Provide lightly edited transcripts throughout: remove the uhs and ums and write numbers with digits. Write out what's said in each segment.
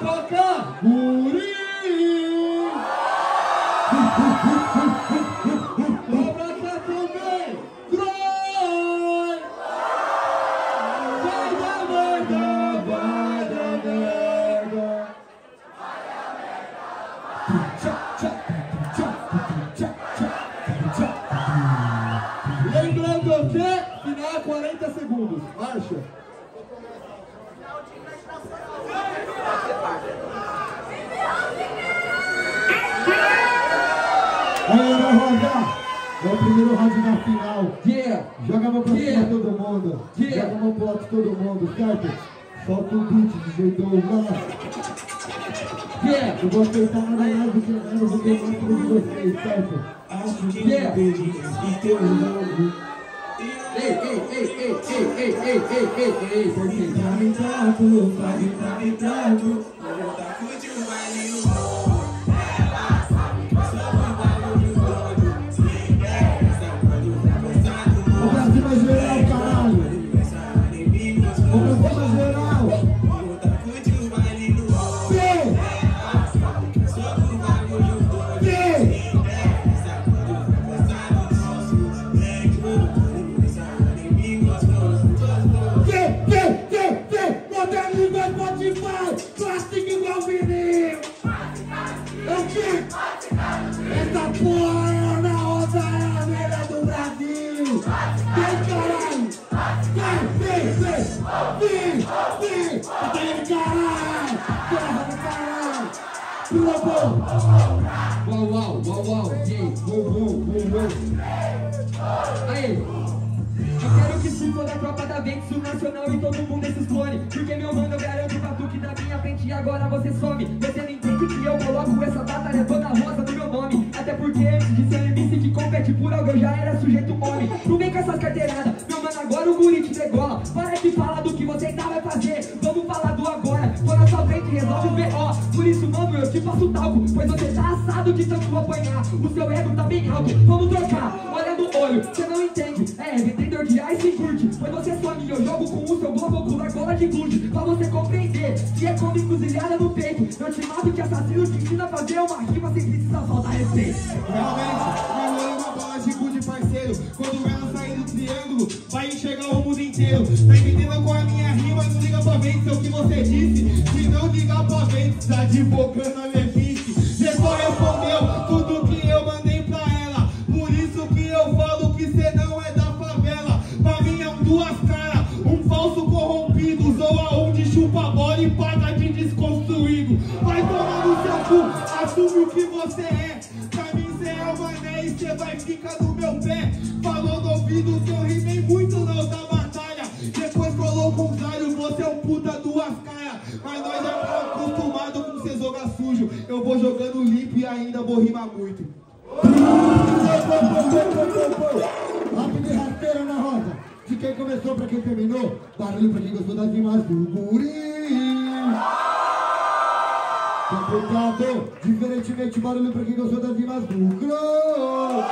toca Guri. Cobra cá também, Croy. Vai da merda, vai da merda. Lembrando que final 40 segundos. Marcha. Aí vai rodar. É o primeiro round da final. Yeah. Joga a mão pra cima todo mundo. Yeah. Joga a mão pro alto todo mundo, certo? Solta o beat de jeito lá. Yeah. Eu vou aceitar nada mais do que nada, eu vou ter mais de vocês, certo? Acho que Yeah. e teu jogo. Ei. Porque tá me trago, tá me trago. O Brasil é geral, caralho. O Brasil é geral. Plástico igual vinil. O quê? Essa porra é na rosa, é a melhor do Brasil. Vem, caralho. Vem. Batalha de caralho. Porra do caralho. Uau. Aí. Eu quero que se toda a tropa da Vento Nacional e todo mundo esses clones. Porque meu mano, eu garanto o batuque da minha frente e agora você some. Você não entende que eu coloco essa batalha toda rosa no meu nome. Até porque antes de ser um MC que compete por algo eu já era sujeito homem. Não vem com essas carteiradas, meu mano, agora o guri te degola. Para de falar do que você ainda vai fazer, vamos falar do agora. Tô na sua frente, resolve o BO. Por isso, mano, eu te faço talco, pois você tá assado de tanto apanhar. O seu ego tá bem alto, vamos trocar. Olha no olho, você não entende, é vendedor de ice e curte. Pois você some, eu jogo com o seu globo ocular cola de glute. Pra você compreender que é como encruzilhada no peito. Eu te mato que assassino te ensina a fazer uma rima sem precisar faltar respeito. Realmente, meu é uma bola de gude, parceiro. Quando ela sair do triângulo, vai enxergar o mundo inteiro. Tá entendendo com a minha rima? Não liga pra vento, é o que você disse. Se não ligar pra vento, tá advogando a levice. Cê só respondeu tudo que eu mandei pra ela. Por isso que eu falo que cê não é da favela. Pra mim é um duas caras, um falso corrompido. Zoa um de chupa bola e paga de desconstruído. Vai tomar no seu cu, assume o que você é. Pra mim cê é o mané e cê vai ficar no meu pé. Falou no ouvido que eu rimei muito não da batalha. Depois colou o contrário, você é um puta duas caras. Mas nós já tá acostumado com cê jogar sujo. Eu vou jogando limpo e ainda vou rimar muito. Rápido e rasteira na roda. De quem começou pra quem terminou. Barulho pra quem gostou das rimas do guri. Complicado. Diferentemente, barulho pra quem gostou das rimas do Croy.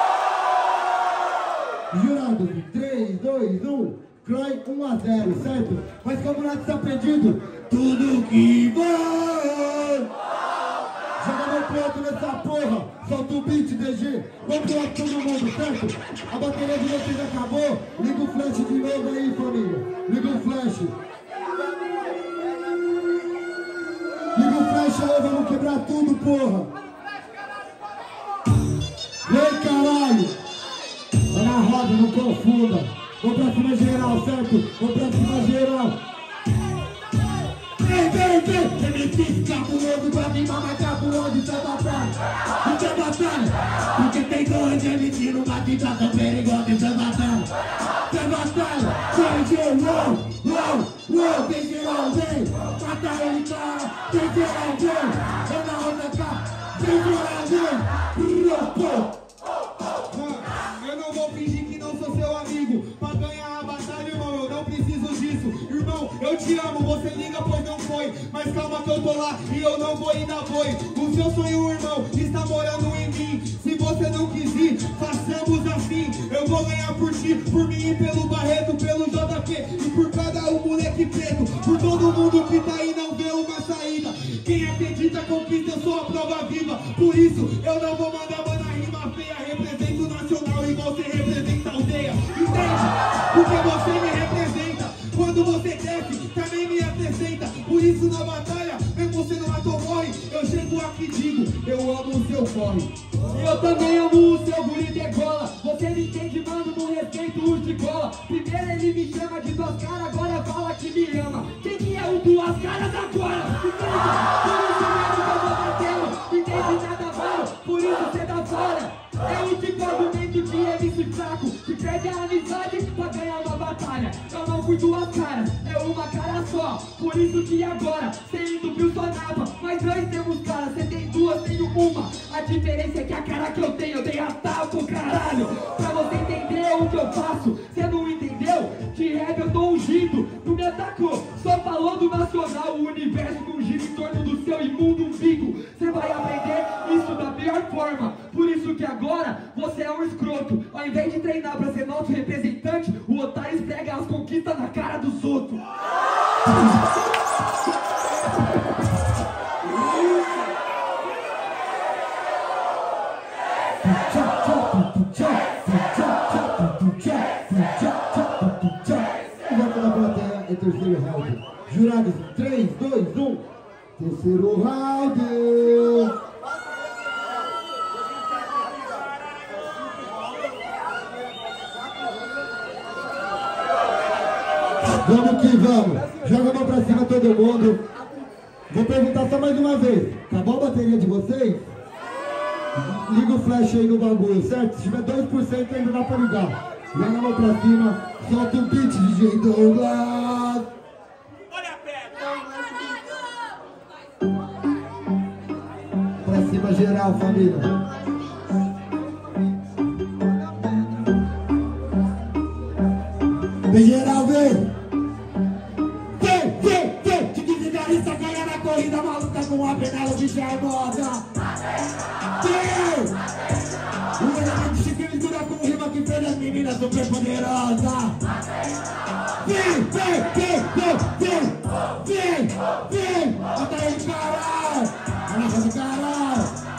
Jurados, 3, 2, 1. Croy 1-0, certo? Mas como nada está perdido, tudo que vai. Joga no ponto nessa porra. Solta o beat, DG. Vamos lá todo mundo, certo? A bateria de vocês acabou. Liga o flash de novo aí, família. Liga o flash. Liga o flash aí, vamos quebrar tudo, porra. Vem, caralho. Tá na roda, não confunda. Vamos pra cima geral, certo? Vamos pra cima geral. Vem, você me diz cabuloso pra rimar, mas cabuloso isso é batalha. Isso é batalha. Porque tem dois MC no batida tão perigoso, isso é batalha. Isso é batalha. Tem geral, vem. Mata ele, cara. Tem geral, vem. Eu na outra cá. Tem geral, vem. Eu não vou fingir que não sou seu amigo. Pra ganhar a batalha, irmão, eu não preciso disso. Irmão, eu te amo, você liga pois não foi. Mas calma que eu tô lá e eu não vou ir dar boi. O seu sonho, irmão, está morando em mim. Se você não quis ir, façamos assim. Eu vou ganhar por ti, por mim e pelo Barreto, pelo JP. E por cada um moleque preto, por todo mundo que tá aí não vê uma saída. acredita. Quem acredita conquista, eu sou a prova viva. Por isso eu não vou mandar rima feia. Represento o nacional igual você representa a aldeia. Entende? Porque você me representa. Quando você desce, também me apresenta. Por isso na batalha, mesmo você não matou, morre. Eu chego aqui e digo, eu amo o seu corre. E eu também amo o seu guri degola. Você me entende, mano, não respeito os de gola. Primeiro ele me chama de duas caras, agora fala que me ama. Quem que é o duas caras agora? Entende? Por isso mesmo que eu vou batendo. Entende nada, mano, por isso cê tá fora. É o tipo argumento de MC fraco, que perde a amizade pra ganhar uma batalha. Eu não fui duas caras, é uma cara só. Por isso que agora, cê indo pro sonava. Mas nós temos cara, cê tem duas, tenho uma. A diferença é que a cara que eu tenho, eu dei a tapa, caralho. Pra você entender o que eu faço, cê não entendeu? De rap eu tô ungido, não me atacou. Só falou do nacional, o universo não gira em torno do seu imundo umbigo. Cê vai aprender isso da pior forma. Por isso que agora você é um escroto. Ao invés de treinar pra ser nosso representante, o otário esfrega as conquistas na cara dos outros. Volta da plateia é terceiro round. Jurados, 3, 2, 1. Terceiro round. Vamos que vamos. Joga a mão pra cima todo mundo. Vou perguntar só mais uma vez. Acabou a bateria de vocês? Liga o flash aí no bagulho, certo? Se tiver 2% ainda dá pra ligar. Joga a mão pra cima. Solta o beat, DJ Douglas. Olha a pé. Pra cima geral, família. Vem geral, vem! Vem! De vigarista ganha na corrida maluca com a penela de charmosa. Vem! O elemento chique mistura com rima que fez as meninas super poderosas. Vem! Bota ele, caralho! Olha só do caralho!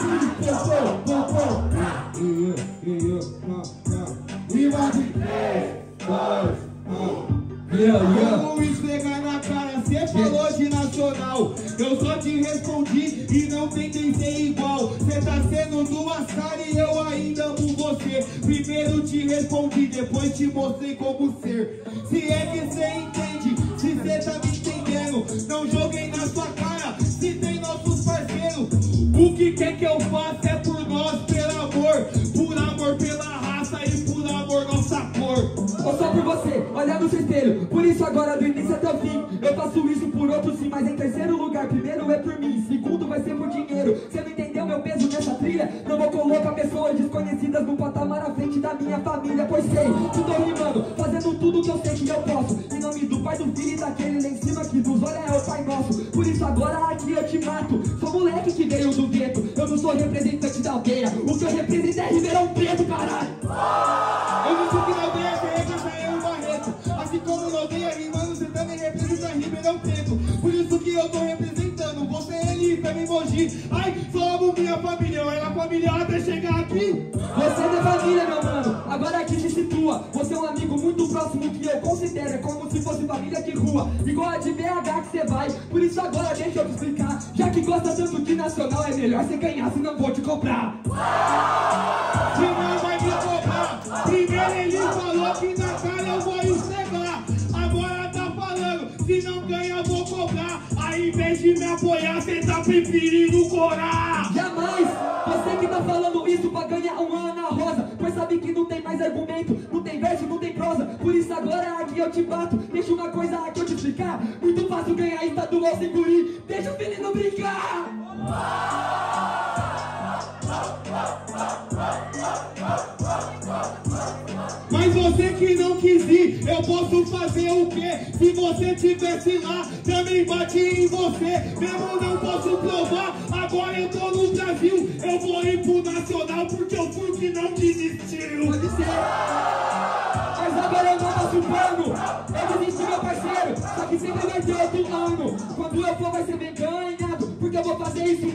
Rima de 3, 2, 1. Vamos esfregar na cara, cê falou de nacional. Eu só te respondi e não tentei ser igual. Cê tá sendo duas caras e eu ainda amo você. Primeiro te respondi, depois te mostrei como ser. Se é que cê entende, se cê tá me entendendo, não joguei na sua cara, se tem nossos parceiros. O que quer que eu faça é por nós, pelo amor pela raça e por amor nossa cor. Ou só por você, olhar no seu espelho. Por isso agora do início até o fim eu faço isso por outros sim. Mas em terceiro lugar, primeiro é por mim, segundo vai ser por dinheiro. Você não entendeu meu peso nessa trilha? Não vou colocar pessoas desconhecidas no patamar à frente da minha família. Pois sei, que tô rimando, fazendo tudo que eu sei que eu posso. Em nome do pai, do filho e daquele lá em cima que nos olha é o pai nosso. Por isso agora aqui eu te mato. Sou moleque que veio do gueto, eu não sou representante da aldeia. O que eu represento é Ribeirão Preto, caralho. Eu não sou que na aldeia, você representa eu, Barreto. Assim como na aldeia, rimando, você também representa Ribeirão Preto. Por isso que eu tô representando, você é ele, também Mogi. Ai, só amo minha família, eu era família até chegar aqui. Você é da família, meu mano, agora aqui se situa. Você é um amigo muito próximo que eu considero. É como se fosse família de rua, igual a de BH que você vai. Por isso agora deixa eu te explicar. Já que gosta tanto de nacional, é melhor você ganhar, senão vou te comprar. Se não vai me cobrar. Primeiro ele falou que na cara eu vou esfregar. Agora tá falando, se não ganha eu vou cobrar. Aí em vez de me apoiar, cê tá preferindo corar. Jamais! Você que tá falando isso pra ganhar um Ana Rosa, pois sabe que não tem mais argumento, não tem verso, não tem prosa. Por isso agora aqui eu te bato. Deixa uma coisa aqui eu te explicar. Muito fácil ganhar estadual sem guri. Deixa o menino brincar. Mas você que não quis ir, eu posso fazer o quê? Se você tivesse lá, também bati em você. Mesmo não posso provar, agora eu tô no Brasil. Eu vou ir pro Nacional porque eu fui que não desistiu. Pode ser. Mas agora eu não passo pano. Eu desisti, meu parceiro, só que sempre vai ter outro ano. Quando eu for vai ser bem ganhado.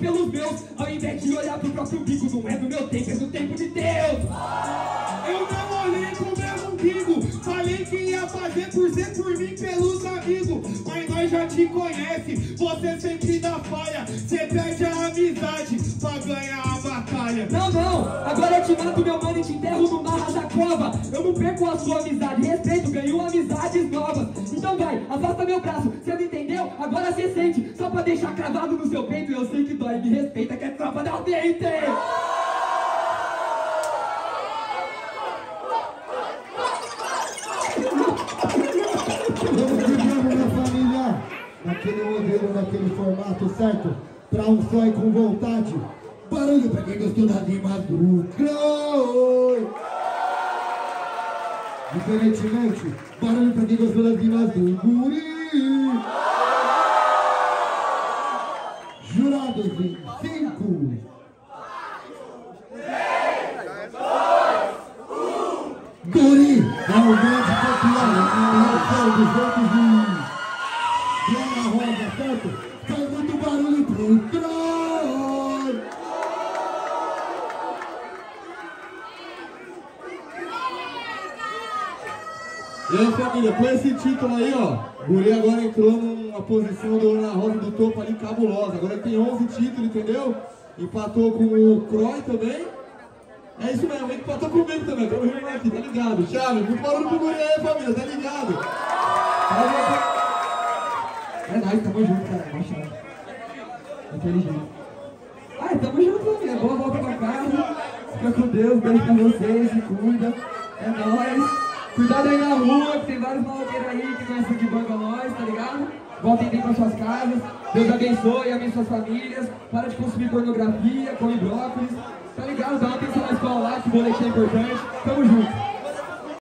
pelos meus, ao invés de olhar pro próprio bico. Não é do meu tempo, é do tempo de Deus. Eu não olhei com o meu umbigo, falei que ia fazer por ser por mim pelos amigos. Mas nós já te conhece, você sempre dá falha. Você perde a amizade pra ganhar a batalha. Não, não, agora eu te mato, meu mano, e te enterro no marra da cova. Eu não perco a sua amizade, respeito, ganho amizades novas. Então vai, afasta meu braço, você não entendeu? Agora você sente, só pra deixar cravado no seu peito. Eu sei que dói, me respeita, que é tropa da dente. Vamos brigando, minha família, naquele modelo, naquele formato, certo? Pra um só e com vontade. Barulho pra quem gostou da rima do Croy. Diferentemente, barulho pra quem gostou das rimas do Guri. Jurados em 5, 4, 3, 2, 1. Guri é o grande campeão, é o dos outros e Ana Rosa, certo? Faz muito barulho pro Croy. E aí, família, com esse título aí, ó, o Guri agora entrou numa posição do Ana Rosa do topo ali cabulosa. Agora tem 11 títulos, entendeu? Empatou com o Croy também. É isso mesmo, ele empatou comigo também, tô rindo aqui, tá ligado? Chave, muito barulho pro Guri aí, família, tá ligado? É nóis, tamo junto, cara, machado. Inteligente. Ai, tamo junto, família. Boa volta pra casa. Fica com Deus, beijo pra vocês, se cuida. É nóis. Cuidado aí na rua, que tem vários maloqueiros aí que conhecem de banca nós, tá ligado? Voltem bem pra suas casas. Deus abençoe suas famílias. Para de consumir pornografia, come brócolis. Tá ligado? Dá uma atenção na escola lá, que o boletim é importante. Tamo junto.